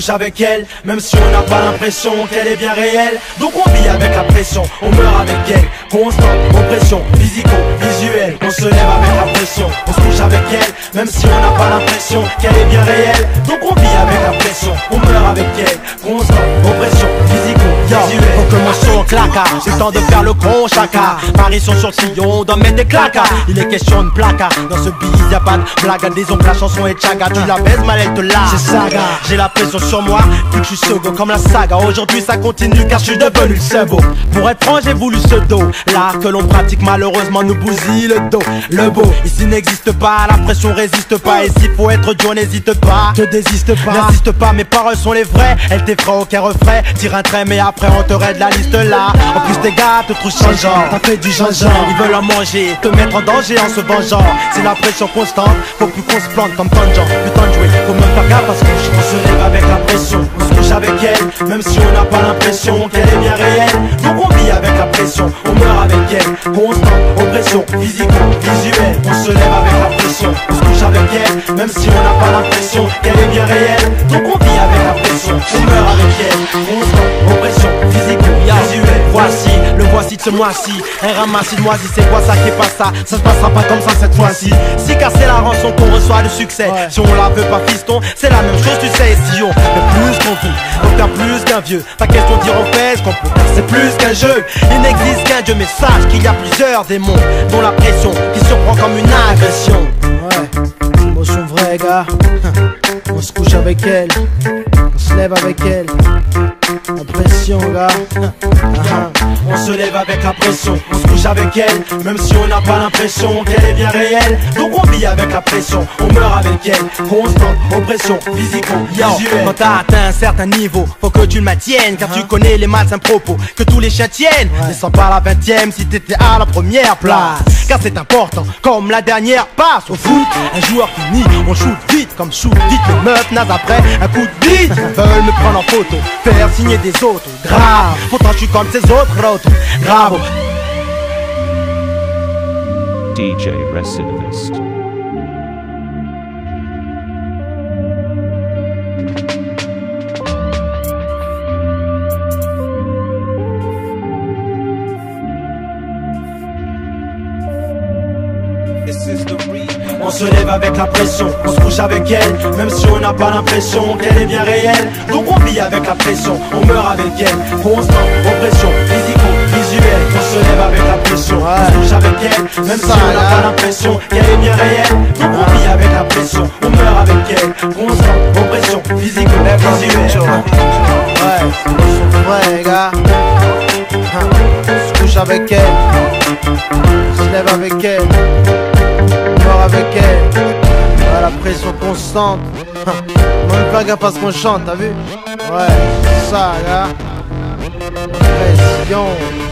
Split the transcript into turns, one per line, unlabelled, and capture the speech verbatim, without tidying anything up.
couche avec elle, même si on n'a pas l'impression qu'elle est bien réelle. Donc on vit avec la pression, on meurt avec elle. Constante oppression, physico-visuelle. On se lève avec la pression, on se couche avec elle, même si on n'a pas l'impression qu'elle est bien réelle. Donc on vit avec la pression, on meurt avec elle. Constante oppression, physico-visuelle.
Faut que mon son claque, c'est le temps de faire le con chacun. Paris sur le sillon, d'en mettre des claques. Il est question de placard, dans ce bise y'a pas de blague. Disons que la chanson est chaga, tu la baises mal elle te l'a.
C'est saga,
j'ai la pression sur moi, plus que je suis sogo comme la saga. Aujourd'hui ça continue car je suis devenu le sebo. Pour être franc j'ai voulu ce dos, l'art que l'on pratique malheureusement nous bousille le dos. Le beau, ici n'existe pas, la pression résiste pas. Et s'il faut être dur n'hésite pas,
te désiste pas,
n'insiste pas, mes paroles sont les vraies. Elles t'effraient aucun refrain, tire un trait mais après on te raide la liste là. En plus tes gars te trouvent changeant,
t'as fait du gingembre.
Ils veulent en manger, te mettre en danger en se vengeant. C'est la pression constante, faut plus qu'on se plante comme tant de gens. Plus temps de jouer, faut même faire gaffe parce que
on se lève avec la pression, on se couche avec elle, même si on n'a pas l'impression qu'elle est bien réelle. Donc on vit avec la pression, on meurt avec elle. Constante oppression, physico-visuelle. On se lève avec la pression, on se couche avec elle, même si on n'a pas l'impression qu'elle est bien réelle. Donc on vit avec la pression, on meurt avec elle. Constante oppression, physico-visuelle.
Voici, le voici de ce mois-ci, un ramassis de moisis, c'est quoi ça qui est pas ça? Ça se passera pas comme ça cette fois-ci. Si casser la rançon qu'on reçoit le succès, ouais. Si on la veut pas fiston, c'est la même chose tu sais. Si on fait plus qu'on vit, on perd plus qu'un vieux. Pas question de dire on fait ce qu'on peut faire, c'est plus qu'un jeu. Il n'existe qu'un dieu, mais sache qu'il y a plusieurs démons, dont la pression qui surprend comme une agression.
Ouais, émotion vraie gars. On se couche avec elle, on se lève avec elle. La pression gars. On se lève avec la pression, on se couche avec elle, même si on n'a pas l'impression qu'elle est bien réelle. Donc on vit avec la pression, on meurt avec elle. Constante oppression, physico-visuelle.
Quand t'as atteint un certain niveau, faut que tu le maintiennes, car uh -huh. tu connais les malsains propos que tous les chiens tiennent. Ouais. Descends pas la vingtième si t'étais à la première place, car c'est important, comme la dernière passe. Au foot, un joueur finit, on shoot vite, comme shoot vite les meufs nazes après un coup de bite. Veulent me prendre en photo, faire signer des autres, grave. Pourtant je suis comme ces autres, autres, grave.
D J Recidivist.
On se lève avec la pression, on se couche avec elle, même si on n'a pas l'impression qu'elle est bien réelle. Donc on vit avec la pression, on meurt avec elle. Constante oppression, physico-visuelle. On se lève avec la pression, ouais. On se couche avec elle, même si on n'a pas l'impression qu'elle est bien réelle. Donc on vit avec la pression, on meurt avec elle. Constante oppression, physico-visuelle.
Ouais, c'est vrai gars. On se couche avec elle, on se lève avec elle, avec elle, ouais, la pression constante. On ne fait gaffe à ce qu'on chante, t'as vu? Ouais, c'est ça, gars. Pression.